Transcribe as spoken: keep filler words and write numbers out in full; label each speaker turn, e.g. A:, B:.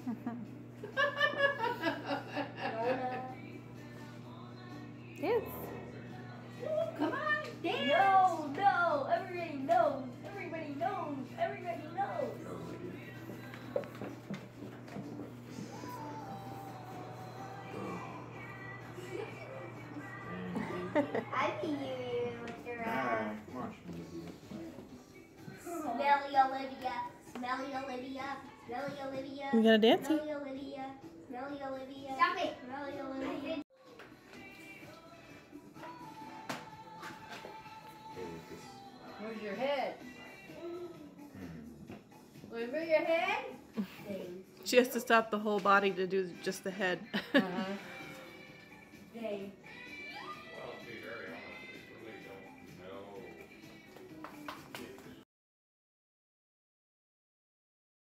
A: Dance.
B: Come on, dance.
C: No, no, everybody knows. Everybody knows. Everybody knows.
D: I see you with your uh,
C: Smelly Olivia. Smelly Olivia. Smelly Olivia.
A: We got a dance?
C: Smelly Olivia. Smelly Olivia.
D: Stop it.
C: Smelly Olivia.
B: Where's your head? Where's your head?
A: She has to stop the whole body to do just the head.
B: Uh-huh.